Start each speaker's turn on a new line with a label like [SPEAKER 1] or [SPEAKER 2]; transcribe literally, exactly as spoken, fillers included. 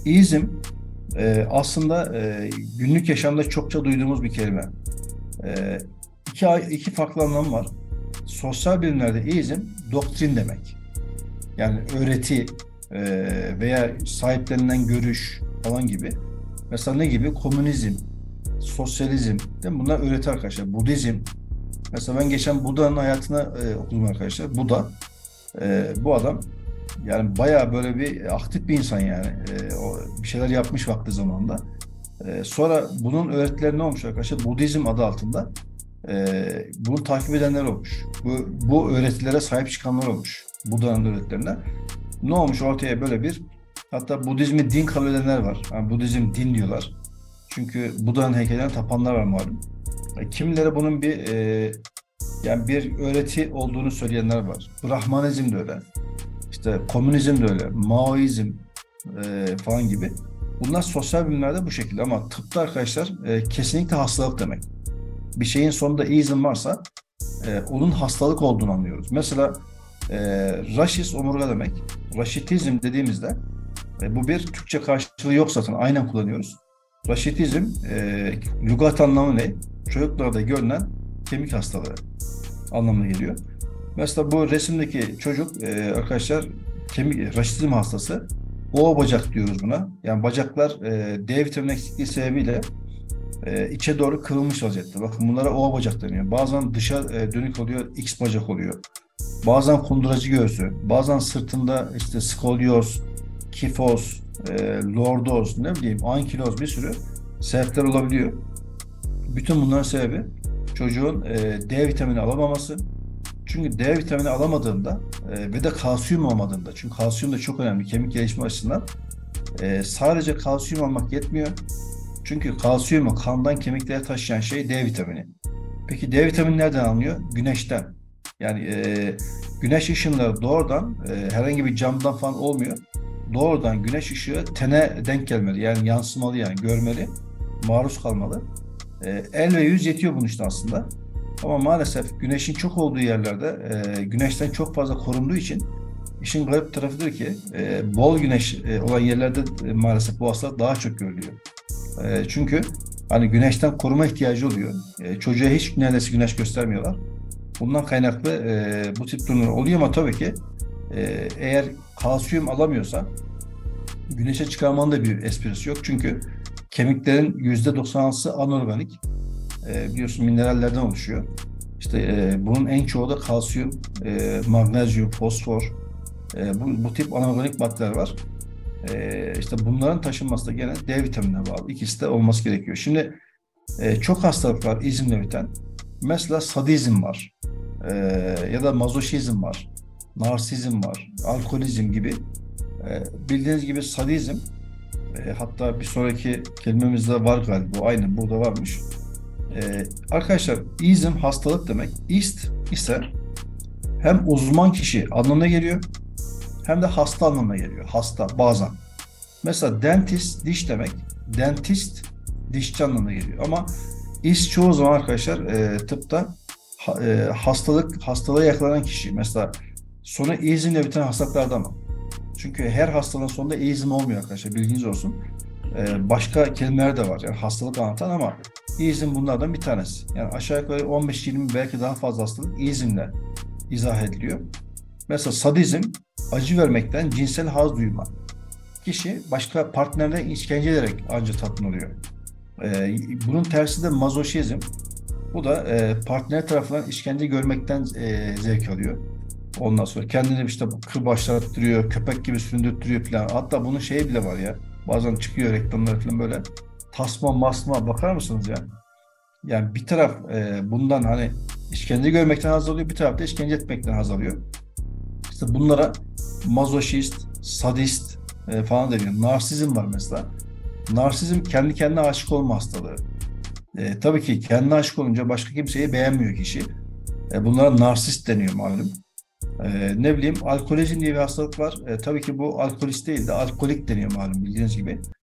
[SPEAKER 1] İzm e, aslında e, günlük yaşamda çokça duyduğumuz bir kelime. E, iki, iki farklı anlamı var. Sosyal bilimlerde izm doktrin demek. Yani öğreti e, veya sahiplenilen görüş falan gibi. Mesela ne gibi? Komünizm, sosyalizm, değil mi? Bunlar öğreti arkadaşlar. Budizm. Mesela ben geçen Buda'nın hayatını e, okudum arkadaşlar. Buda, e, bu adam yani bayağı böyle bir aktif bir insan yani. E, o bir şeyler yapmış vakti zamanında. E, sonra bunun öğretileri ne olmuş arkadaşlar? Budizm adı altında. E, bunu takip edenler olmuş. Bu, bu öğretilere sahip çıkanlar olmuş. Buda'nın öğretilerine. Ne olmuş ortaya böyle bir, hatta Budizmi din kabul edenler var. Yani Budizm din diyorlar. Çünkü Buda'nın heykeline tapanlar var malum. E, kimileri bunun bir e, yani bir öğreti olduğunu söyleyenler var. Brahmanizm de öyle. İşte komünizm de öyle. Maoizm e, falan gibi. Bunlar sosyal bilimlerde bu şekilde ama tıpta arkadaşlar e, kesinlikle hastalık demek. Bir şeyin sonunda izm varsa e, onun hastalık olduğunu anlıyoruz. Mesela e, raşis omurga demek. Raşitizm dediğimizde e, bu bir Türkçe karşılığı yok zaten. Aynen kullanıyoruz. Raşitizm e, lügat anlamı ne? Çocuklarda görülen kemik hastalığı anlamına geliyor. Mesela bu resimdeki çocuk e, arkadaşlar kemik raşitizm hastası. O bacak diyoruz buna. Yani bacaklar e, D vitamini eksikliği sebebiyle e, içe doğru kırılmış vaziyette. Bakın bunlara O bacak deniyor. Bazen dışa e, dönük oluyor, X bacak oluyor. Bazen kunduracı göğsü, bazen sırtında işte skolyoz, kifoz, e, lordoz, ne bileyim ankiloz, bir sürü sebepler olabiliyor. Bütün bunların sebebi çocuğun e, D vitamini alamaması. Çünkü D vitamini alamadığında e, ve de kalsiyum olmadığında, çünkü kalsiyum da çok önemli kemik gelişimi açısından, e, sadece kalsiyum almak yetmiyor. Çünkü kalsiyumu kandan kemiklere taşıyan şey D vitamini. Peki D vitamini nereden alınıyor? Güneşten. Yani e, güneş ışınları doğrudan e, herhangi bir camdan falan olmuyor. Doğrudan güneş ışığı tene denk gelmeli. Yani yansımalı, yani görmeli, maruz kalmalı. E, el ve yüz yetiyor bunun için aslında. Ama maalesef güneşin çok olduğu yerlerde e, güneşten çok fazla korunduğu için işin garip tarafıdır ki e, bol güneş e, olan yerlerde e, maalesef bu hastalık daha çok görülüyor. E, çünkü hani güneşten koruma ihtiyacı oluyor. E, çocuğa hiç neredeyse güneş göstermiyorlar. Bundan kaynaklı e, bu tip durumlar oluyor ama tabii ki e, eğer kalsiyum alamıyorsa güneşe çıkarmanın da bir esprisi yok. Çünkü kemiklerin yüzde doksan altısı anorganik. E, biliyorsun minerallerden oluşuyor. İşte e, bunun en çoğu da kalsiyum, e, magnezyum, fosfor, e, bu, bu tip anorganik maddeler var. E, işte bunların taşınması da gene D vitaminine bağlı. İkisi de olması gerekiyor. Şimdi e, çok hastalık var izimle biten. Mesela sadizm var. E, ya da mazoşizm var. Narsizm var. Alkolizm gibi. E, bildiğiniz gibi sadizm, e, hatta bir sonraki kelimemizde var galiba. Aynen burada varmış. Ee, arkadaşlar izm hastalık demek. İst ise hem uzman kişi anlamına geliyor hem de hasta anlamına geliyor. Hasta bazen. Mesela dentist diş demek. Dentist dişçi anlamına geliyor. Ama ist çoğu zaman arkadaşlar e, tıpta ha- e, hastalık hastalığa yakalanan kişi. Mesela sonu izmle biten hastalıklarda mı? Çünkü her hastalığın sonunda izm olmuyor arkadaşlar. Bilginiz olsun. Ee, başka kelimeler de var. Yani hastalık anlatan ama izm bunlardan bir tanesi. Yani aşağı yukarı on beş yirmi belki daha fazla hastalık izmle izah ediliyor. Mesela sadizm acı vermekten cinsel haz duyma. Kişi başka partnerine işkence ederek ancak tatmin oluyor. Ee, bunun tersi de mazoşizm. Bu da e, partner tarafından işkence görmekten e, zevk alıyor. Ondan sonra kendini işte kırbaçlattırıyor, köpek gibi süründürtüyor falan. Hatta bunun şeyi bile var ya. Bazen çıkıyor reklamlar falan böyle. Tasma masma bakar mısınız ya? Yani bir taraf e, bundan hani işkence görmekten haz alıyor, bir taraf da işkence etmekten haz alıyor. İşte bunlara mazoşist, sadist e, falan deniyor. Narsizm var mesela. Narsizm kendi kendine aşık olma hastalığı. E, tabii ki kendine aşık olunca başka kimseyi beğenmiyor kişi. E, bunlara narsist deniyor malum. Ee, ne bileyim alkolizm diye bir hastalık var. Ee, tabii ki bu alkolist değil de alkolik deniyor malum bildiğiniz gibi.